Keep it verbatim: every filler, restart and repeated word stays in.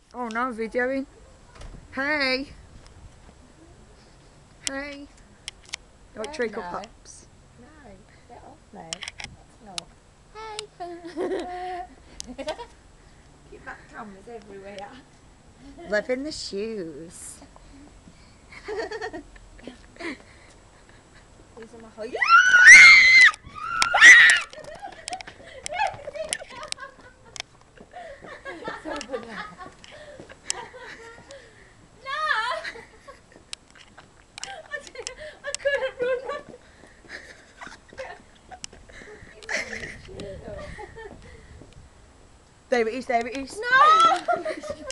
Oh no, videoing. Hey. Hey. Don't Yeah, treacle no. pops. No, get off now. That's not. Hey. Keep that cameras everywhere. Loving the shoes. These are my high. There it is, there it is. No!